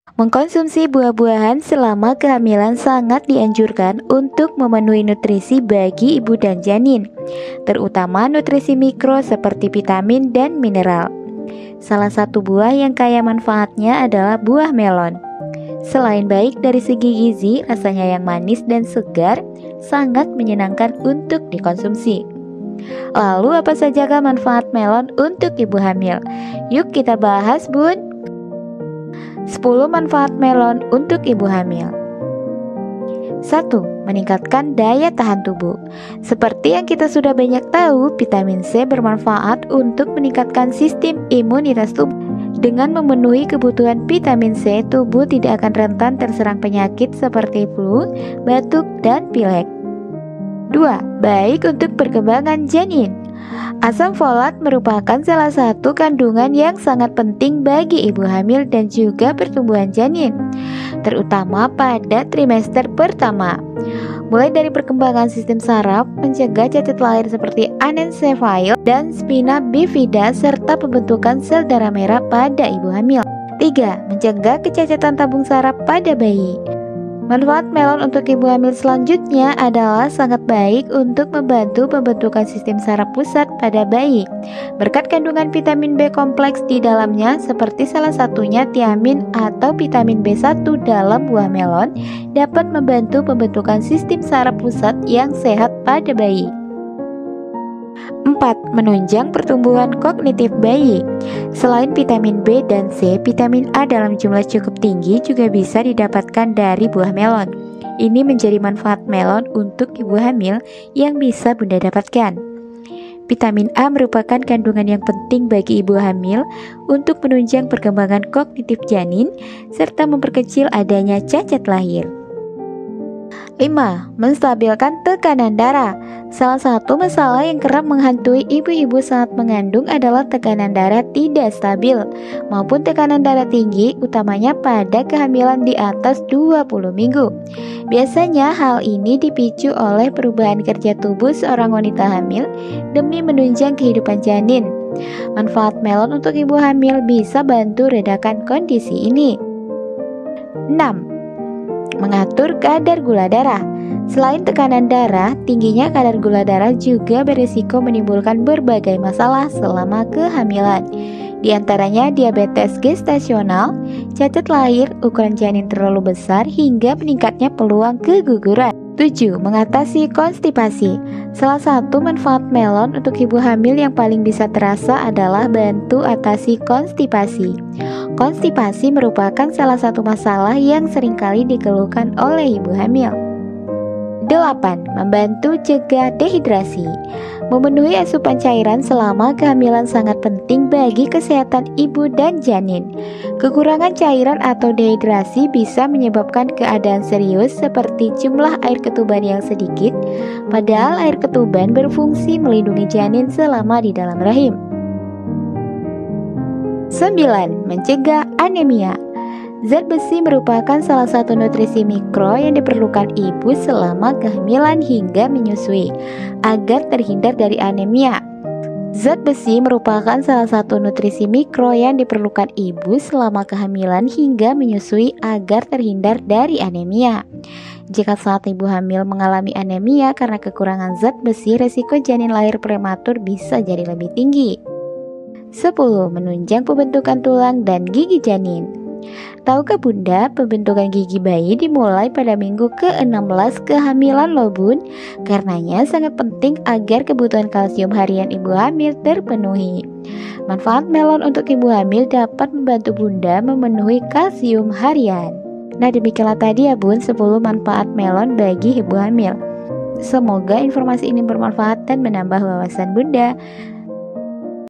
Mengkonsumsi buah-buahan selama kehamilan sangat dianjurkan untuk memenuhi nutrisi bagi ibu dan janin, terutama nutrisi mikro seperti vitamin dan mineral. Salah satu buah yang kaya manfaatnya adalah buah melon. Selain baik dari segi gizi, rasanya yang manis dan segar sangat menyenangkan untuk dikonsumsi. Lalu apa sajakah manfaat melon untuk ibu hamil? Yuk kita bahas, Bun. 10 manfaat melon untuk ibu hamil. 1. Meningkatkan daya tahan tubuh. Seperti yang kita sudah banyak tahu, vitamin C bermanfaat untuk meningkatkan sistem imunitas tubuh. Dengan memenuhi kebutuhan vitamin C, tubuh tidak akan rentan terserang penyakit seperti flu, batuk, dan pilek. 2. Baik untuk perkembangan janin. Asam folat merupakan salah satu kandungan yang sangat penting bagi ibu hamil dan juga pertumbuhan janin, terutama pada trimester pertama. Mulai dari perkembangan sistem saraf, mencegah cacat lahir seperti anencephaly dan spina bifida, serta pembentukan sel darah merah pada ibu hamil. 3. Mencegah kecacatan tabung saraf pada bayi. Manfaat melon untuk ibu hamil selanjutnya adalah sangat baik untuk membantu pembentukan sistem saraf pusat pada bayi. Berkat kandungan vitamin B kompleks di dalamnya, seperti salah satunya tiamin atau vitamin B1 dalam buah melon, dapat membantu pembentukan sistem saraf pusat yang sehat pada bayi. 4. Menunjang pertumbuhan kognitif bayi. Selain vitamin B dan C, vitamin A dalam jumlah cukup tinggi juga bisa didapatkan dari buah melon. Ini menjadi manfaat melon untuk ibu hamil yang bisa Bunda dapatkan. Vitamin A merupakan kandungan yang penting bagi ibu hamil untuk menunjang perkembangan kognitif janin serta memperkecil adanya cacat lahir. 5. Menstabilkan tekanan darah. Salah satu masalah yang kerap menghantui ibu-ibu saat mengandung adalah tekanan darah tidak stabil maupun tekanan darah tinggi, utamanya pada kehamilan di atas 20 minggu. Biasanya hal ini dipicu oleh perubahan kerja tubuh seorang wanita hamil demi menunjang kehidupan janin. Manfaat melon untuk ibu hamil bisa bantu redakan kondisi ini. 6. Mengatur kadar gula darah. Selain tekanan darah, tingginya kadar gula darah juga berisiko menimbulkan berbagai masalah selama kehamilan. Di antaranya diabetes gestasional, cacat lahir, ukuran janin terlalu besar, hingga meningkatnya peluang keguguran. 7. Mengatasi konstipasi. Salah satu manfaat melon untuk ibu hamil yang paling bisa terasa adalah bantu atasi konstipasi. Konstipasi merupakan salah satu masalah yang seringkali dikeluhkan oleh ibu hamil. 8. Membantu cegah dehidrasi. Memenuhi asupan cairan selama kehamilan sangat penting bagi kesehatan ibu dan janin. Kekurangan cairan atau dehidrasi bisa menyebabkan keadaan serius seperti jumlah air ketuban yang sedikit, padahal air ketuban berfungsi melindungi janin selama di dalam rahim. 9. Mencegah anemia. Zat besi merupakan salah satu nutrisi mikro yang diperlukan ibu selama kehamilan hingga menyusui, agar terhindar dari anemia. Zat besi merupakan salah satu nutrisi mikro yang diperlukan ibu selama kehamilan hingga menyusui agar terhindar dari anemia. Jika saat ibu hamil mengalami anemia karena kekurangan zat besi, resiko janin lahir prematur bisa jadi lebih tinggi. 10. Menunjang pembentukan tulang dan gigi janin. Tahukah Bunda, pembentukan gigi bayi dimulai pada minggu ke-16 kehamilan loh Bun. Karenanya sangat penting agar kebutuhan kalsium harian ibu hamil terpenuhi. Manfaat melon untuk ibu hamil dapat membantu Bunda memenuhi kalsium harian. Nah, demikianlah tadi ya Bun, 10 manfaat melon bagi ibu hamil. Semoga informasi ini bermanfaat dan menambah wawasan Bunda.